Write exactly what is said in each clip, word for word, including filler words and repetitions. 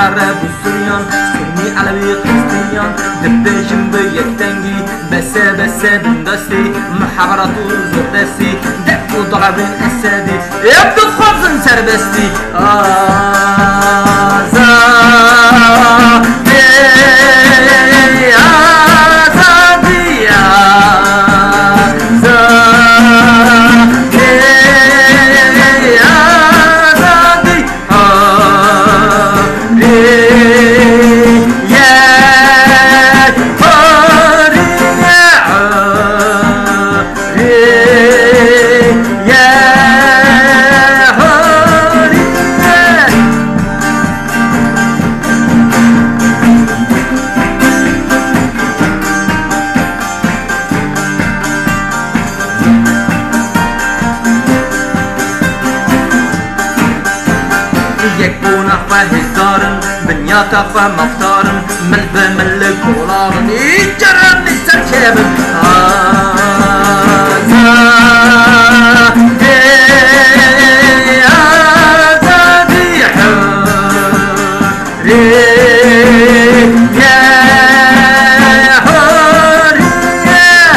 عرب وسوريان سني علوي قسطيان دبيشن بيك تنجي بسا بسا بندسي محاورات وزردسي دق وضربين أسادي يبدو خبز سربستي آزادي آزادي يكون أخوة هزارن بنيات أخوة مفتارن ملب ملك ولارن يجرن السركابن آزادي آزادي حرية يا حرية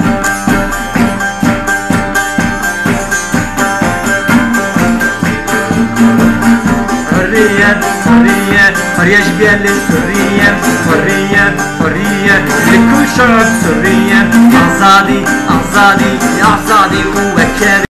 حرية حرية حرية جبال سرية حرية حرية لكل شعب سرية أعزادي أعزادي يا أعزادي وكابي